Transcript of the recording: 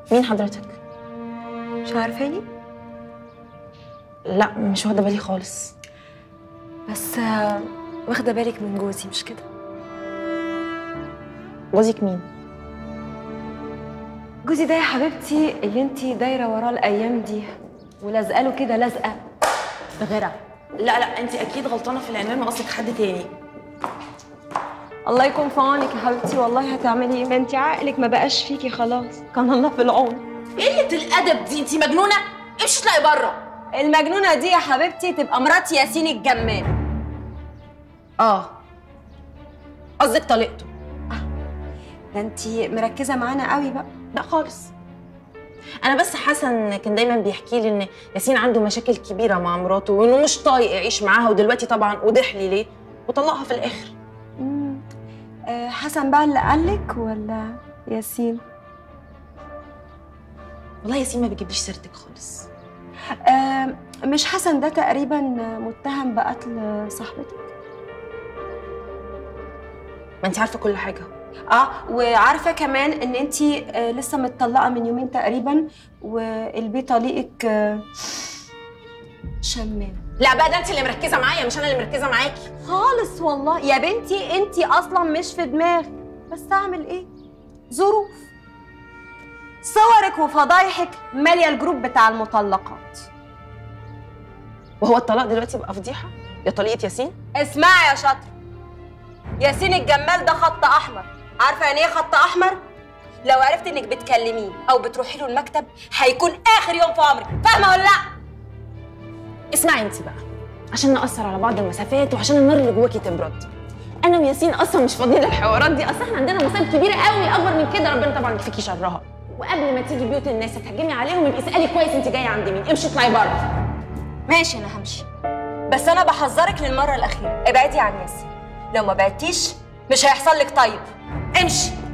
مين حضرتك؟ مش عارفاني؟ لا مش واخده بالي خالص. بس واخده بالك من جوزي مش كده؟ جوزك مين؟ جوزي ده يا حبيبتي اللي انتي دايره وراه الايام دي ولازقه له كده لازقه بغيرها. لا انت اكيد غلطانه في العنوان وقصدك حد تاني. الله يكون في عونك يا حبيبتي، والله هتعملي ايه؟ ما انت عقلك ما بقاش فيكي خلاص، كان الله في العون. قله الادب دي، انت مجنونه؟ امشي اطلعي بره. المجنونه دي يا حبيبتي تبقى مرات ياسين الجمال. قصدك طليقته؟ ده انت مركزه معانا قوي بقى. لا خالص، انا بس حسن كان دايما بيحكي لي ان ياسين عنده مشاكل كبيره مع مراته وانه مش طايق يعيش معاها، ودلوقتي طبعا وضح لي ليه وطلقها في الاخر. حسن بقى اللي قالك ولا ياسين؟ والله ياسين ما بيجيبليش سيرتك خالص. مش حسن ده تقريبا متهم بقتل صاحبتك؟ ما انت عارفه كل حاجه. وعارفه كمان ان انت لسه متطلقه من يومين تقريبا، والبيت طليقك شمام. لا بقى، ده انت اللي مركزه معايا مش انا اللي مركزه معاكي خالص والله يا بنتي، انت اصلا مش في دماغي، بس اعمل ايه؟ ظروف. صورك وفضايحك ماليه الجروب بتاع المطلقات. وهو الطلاق دلوقتي بقى فضيحه يا طليقه ياسين؟ اسمعي يا شاطره، ياسين الجمال ده خط احمر. عارفه يعني ايه خط احمر؟ لو عرفت انك بتكلميه او بتروحي له المكتب هيكون اخر يوم في عمرك، فاهمه ولا لا؟ اسمعي انت بقى، عشان نقصر على بعض المسافات وعشان النار اللي جواكي تبرد. انا وياسين اصلا مش فاضيين للحوارات دي، اصلا احنا عندنا مصايب كبيره قوي اكبر من كده، ربنا طبعا يكفيكي شرها. وقبل ما تيجي بيوت الناس هتهجمي عليهم يبقى اسالي كويس انت جايه عند مين. امشي اطلعي بره. ماشي انا همشي، بس انا بحذرك للمره الاخيره، ابعدي عن ياسين. لو ما بعدتيش مش هيحصل لك طيب. امشي.